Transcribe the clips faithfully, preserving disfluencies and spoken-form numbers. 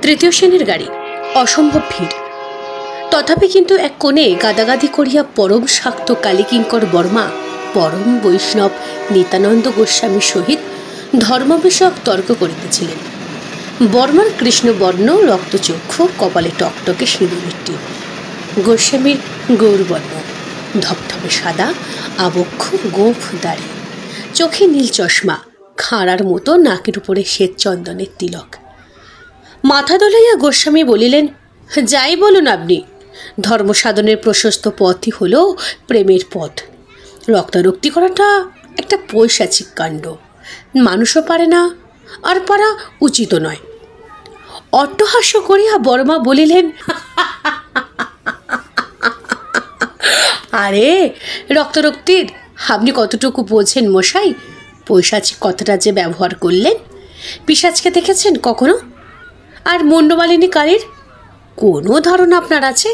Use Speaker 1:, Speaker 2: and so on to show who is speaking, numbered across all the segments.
Speaker 1: তৃতীয় শ্রেণীর গাড়ি, অসম্ভব ভিড়। তথাপি কিন্তু এক কোণে গাদাগাদি করিয়া পরম শাক্ত কালীকিঙ্কর বর্মা পরম বৈষ্ণব নিত্যানন্দ গোস্বামীর সহিত ধর্ম বিষয়ক তর্ক করিতেছিলেন। বর্মার কৃষ্ণবর্ণ রক্তচক্ষু, কপালে টকটকে সিঁদুরের টিপ। গোস্বামীর গৌরবর্ণ, ধপধপে সাদা, আবক্ষ গোঁফ দাড়ি, চোখে নীল চশমা, খাঁড়ার মতো নাকের উপরে শ্বেত চন্দনের তিলক। মাথা দোলাইয়া গোস্বামী বলিলেন, যাই বলুন আপনি, ধর্মসাধনের প্রশস্ত পথই হল প্রেমের পথ। রক্তারক্তি করাটা একটা পৈশাচিক কাণ্ড, মানুষও পারে না, আর পারা উচিত নয়। অট্টহাস্য করিয়া বর্মা বলিলেন, আরে রক্তারক্তির আপনি কতটুকু বোঝেন মশাই? পৈশাচিক কথাটা যে ব্যবহার করলেন, পিশাচকে দেখেছেন কখনো? আর মুন্ডমালিনী কালীর কোনো ধারণা আপনার আছে?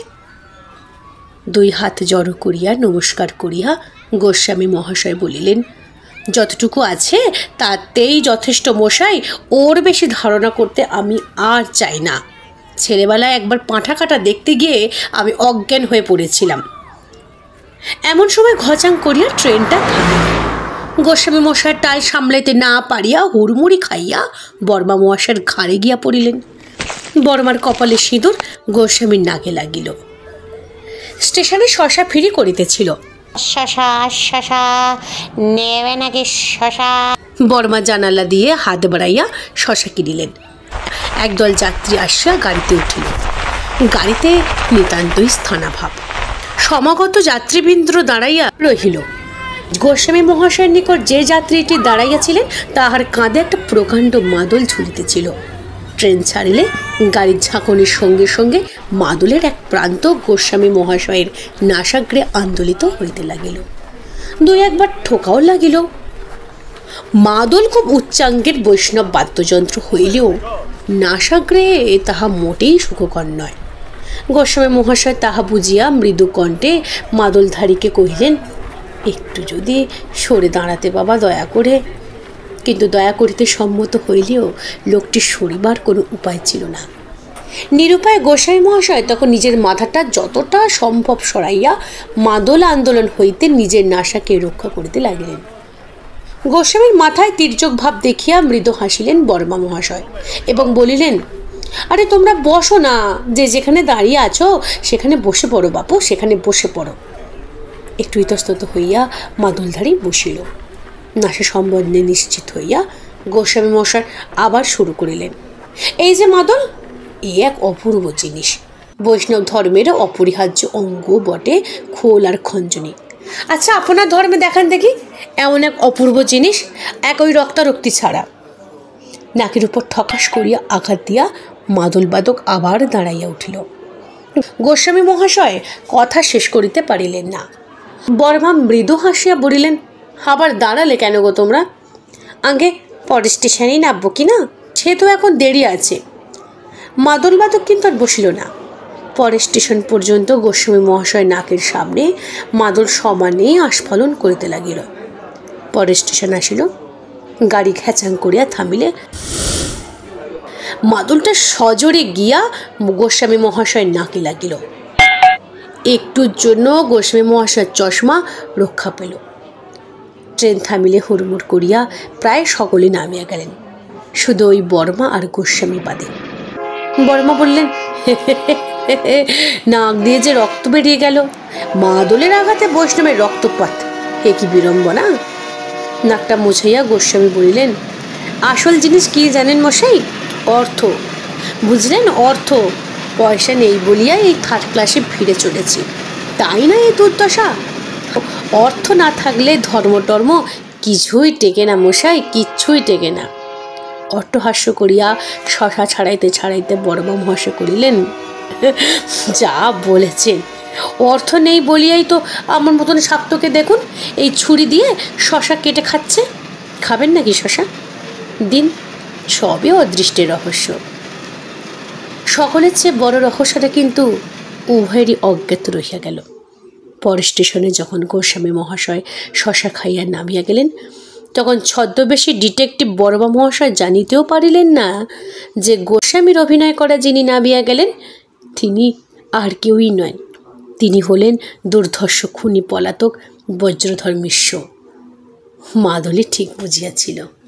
Speaker 1: দুই হাত জড়ো করিয়া নমস্কার করিয়া গোস্বামী মহাশয় বলিলেন, যতটুকু আছে তাতেই যথেষ্ট মশাই, ওর বেশি ধারণা করতে আমি আর চাই না। ছেলেবেলায় একবার পাঁঠা কাটা দেখতে গিয়ে আমি অজ্ঞান হয়ে পড়েছিলাম। এমন সময় ঘচাং করিয়া ট্রেনটা থামে। গোস্বামী মশাইয়ের টাল সামলাইতে না পারিয়া হুড়মুড়ি খাইয়া বর্মা মহাশয়ের ঘাড়ে গিয়া পড়িলেন। বর্মার কপালে সিঁদুর গোস্বামীর নাকে লাগিল। স্টেশনে শশা ফিরি করিতেছিল।
Speaker 2: শশা শশা নেবে নাকি শশা?
Speaker 1: বর্মা জানালা দিয়ে হাত বাড়াইয়া শশা কিনিলেন। একদল যাত্রী আসিয়া গাড়িতে উঠিল। গাড়িতে নিতান্তই স্থানাভাব। সমাগত যাত্রীবৃন্দ দাঁড়াইয়া রহিল। গোস্বামী মহাশয়ের নিকট যে যাত্রীটি দাঁড়াইয়াছিলেন তাহার কাঁধে একটা প্রকাণ্ড মাদল ঝুলিতেছিল। ট্রেন ছাড়িলে গাড়ির ঝাঁকুনির সঙ্গে সঙ্গে মাদলের এক প্রান্ত গোস্বামী মহাশয়ের নাসাগ্রে আন্দোলিত হইতে লাগিল। দুই একবার ঠোকাও লাগিল। মাদল খুব উচ্চাঙ্গের বৈষ্ণব বাদ্যযন্ত্র হইলেও নাসাগ্রে তাহা মোটেই সুখকর নয়। গোস্বামী মহাশয় তাহা বুঝিয়া মৃদু কণ্ঠে মাদলধারীকে কহিলেন, একটু যদি সরে দাঁড়াতে বাবা, দয়া করে। কিন্তু দয়া করিতে সম্মত হইলেও লোকটির সরিবার কোনো উপায় ছিল না। নিরুপায় গোস্বামী মহাশয় তখন নিজের মাথাটা যতটা সম্ভব সরাইয়া মাদল আন্দোলন হইতে নিজের নাসাকে রক্ষা করিতে লাগিলেন। গোস্বামীর মাথায় তির্যক ভাব দেখিয়া মৃদু হাসিলেন বর্মা মহাশয় এবং বলিলেন, আরে তোমরা বসো না, যে যেখানে দাঁড়িয়ে আছো সেখানে বসে পড়ো বাপু, সেখানে বসে পড়ো। একটু ইতস্তত হইয়া মাদলধারী বসিল। নাসা সম্বন্ধে নিশ্চিত হইয়া গোস্বামী মশাই আবার শুরু করিলেন, এই যে মাদল, এ এক অপূর্ব জিনিস, বৈষ্ণব ধর্মের অপরিহার্য অঙ্গ বটে খোল আর খঞ্জনী। আচ্ছা, আপনার ধর্মে দেখান দেখি এমন এক অপূর্ব জিনিস, এক ওই রক্তারক্তি ছাড়া। নাকের উপর ঠকাস করিয়া আঘাত দিয়া মাদল বাদক আবার দাঁড়াইয়া উঠিল। গোস্বামী মহাশয় কথা শেষ করিতে পারিলেন না। বর্মা মৃদু হাসিয়া বলিলেন, আবার দাঁড়ালে কেন গো তোমরা? আগে পরের স্টেশনেই নামবো কি না? সে তো এখন দেরি আছে। মাদল বাদক কিন্তু আর বসিল না। পরের স্টেশন পর্যন্ত গোস্বামী মহাশয় নাকের সামনে মাদল সমানে আস্ফালন করিতে লাগিল। পরের স্টেশন আসিল। গাড়ি ঘ্যাচাং করিয়া থামিলে মাদলটা সজোরে গিয়া গোস্বামী মহাশয়ের নাকে লাগিল। একটুর জন্য গোস্বামী মহাশয়ের চশমা রক্ষা পেল। ট্রেন থামিলে হুড়মুড় করিয়া প্রায় সকলে নামিয়া গেলেন, শুধু ওই বর্মা আর গোস্বামী বাদে। বর্মা বললেন, নাক দিয়ে যে রক্ত বেরিয়ে গেল, মাদলের আঘাতে বৈষ্ণবের রক্তপাত, এ কি বিড়ম্বনা। নাকটা মুছাইয়া গোস্বামী বলিলেন, আসল জিনিস কি জানেন মশাই? অর্থ, বুঝলেন? অর্থ। পয়সা নেই বলিয়া এই থার্ড ক্লাসে ফিরে চলেছি, তাই না এই দুর্দশা। অর্থ না থাকলে ধর্ম টর্ম কিছুই টেকে না মশাই, কিচ্ছুই টেকে না। অট্টহাস্য করিয়া শশা ছাড়াইতে ছাড়াইতে বর্মা মহাশয় করিলেন, যা বলেছেন, অর্থ নেই বলিয়াই তো আমার মতন শাক্তকে দেখুন এই ছুরি দিয়ে শশা কেটে খাচ্ছে। খাবেন নাকি শশা? দিন, সবই অদৃষ্টের রহস্য। সকলের চেয়ে বড় রহস্যটা কিন্তু উভয়েরই অজ্ঞাত রহিয়া গেল। পরের স্টেশনে যখন গোস্বামী মহাশয় শশা খাইয়া নামিয়া গেলেন, তখন ছদ্মবেশী ডিটেকটিভ বড়বা মহাশয় জানিতেও পারিলেন না যে গোস্বামীর অভিনয় করা যিনি নামিয়া গেলেন তিনি আর কেউই নয়, তিনি হলেন দুর্ধর্ষ খুনি পলাতক বজ্রধর মিশ্র। মাদলি ঠিক বুঝিয়াছিল।